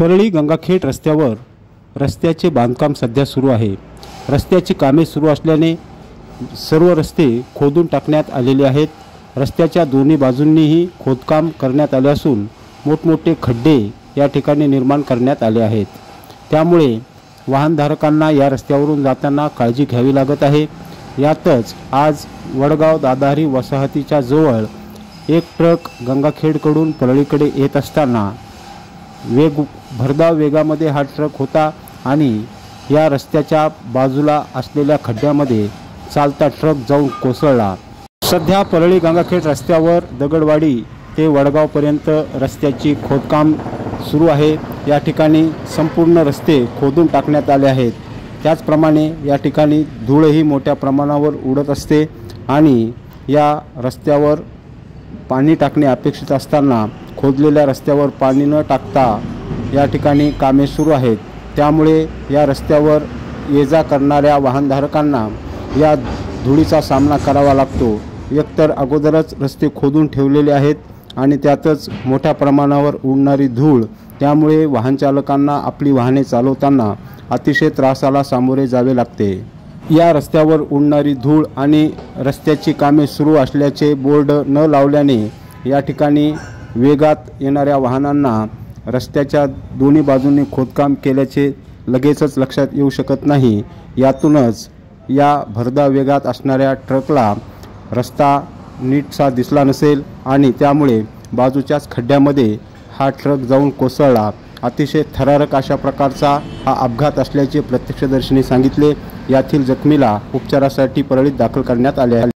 परळी गंगाखेड रस्त्यावर रस्त्याचे बांधकाम सध्या सुरू आहे। रस्त्याची कामे सुरू असल्याने सर्व रस्ते खोदून टाकण्यात आलेले आहेत। रस्त्याच्या दोन्ही बाजूंनीही खोदकाम करण्यात आले असून मोठमोठे खड्डे या ठिकाणी निर्माण करण्यात आले आहेत। त्यामुळे वाहनधारकांना या रस्त्यावरून जाताना काळजी घ्यावी लागत आहे। यातच आज वडगाव दादाहरी वसाहतीच्या जवळ एक ट्रक गंगाखेडकडून परळीकडे येत असताना भरधाव वेगामध्ये हा ट्रक होता आणि या रस्त्याच्या बाजूला असलेल्या खड्ड्यामध्ये चालता ट्रक जाऊन कोसळला। सध्या परळी गंगाखेड रस्त्यावर दगडवाडी ते वडगावपर्यंत रस्त्याची खोदकाम सुरू आहे। या ठिकाणी संपूर्ण रस्ते खोदून टाकण्यात आले आहेत। त्याचप्रमाणे या ठिकाणी धूळही मोठ्या प्रमाणावर उडत असते आणि या रस्त्यावर पाणी टाकणे अपेक्षित असताना खोदलेल्या रस्त्यावर पाणी न टाकता या ठिकाणी कामे सुरू आहेत। त्यामुळे या रस्त्यावर ये-जा करणाऱ्या वाहनधारकांना या धुळीचा सामना करावा लागतो। एकतर अगोदरच रस्ते खोदून ठेवलेले आहेत आणि त्यातच मोठ्या प्रमाणावर उडणारी धूळ, त्यामुळे वाहन चालकांना आपली वाहने चालवताना अतिशय त्रासाला सामोरे जावे लागते। या रस्त्यावर उडणारी धूळ आणि रस्त्याची कामे सुरू असल्याचे बोर्ड न लावल्याने या ठिकाणी वेगात येणाऱ्या वाहनांना रस्त्याच्या दोन्ही बाजूंनी खोदकाम केल्याचे लगेचच लक्षात येऊ शकत नाही। यातूनच या भरधाव वेगात असणाऱ्या ट्रकला रस्ता नीटसा दिसला नसेल आणि त्यामुळे बाजूच्याच खड्ड्यामध्ये हा ट्रक जाऊन कोसळला। अतिशय थरारक अशा प्रकारचा हा अपघात असल्याचे प्रत्यक्षदर्शींनी सांगितले। यातील जखमीला उपचारासाठी परळीत दाखल करण्यात आले आहे।